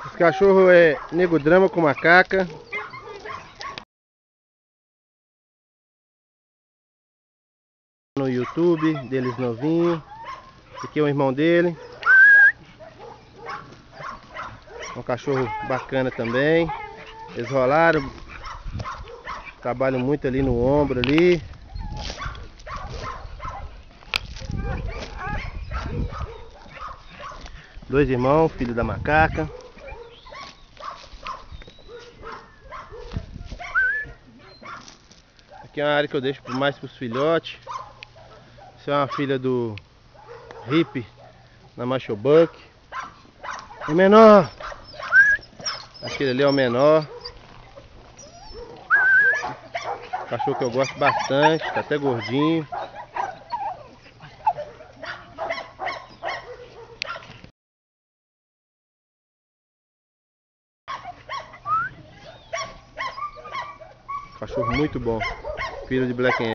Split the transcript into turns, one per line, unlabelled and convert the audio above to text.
Esse cachorro é Nego Drama com macaca. No YouTube, deles novinho. Aqui é o irmão dele. Um cachorro bacana também. Eles rolaram. Trabalham muito ali no ombro ali. Dois irmãos, filho da macaca. Aqui é uma área que eu deixo mais para os filhotes. Essa é uma filha do Hip na Macho Buck. O menor. Aquele ali é o menor. Cachorro que eu gosto bastante, tá até gordinho. Cachorro muito bom. Filho de Black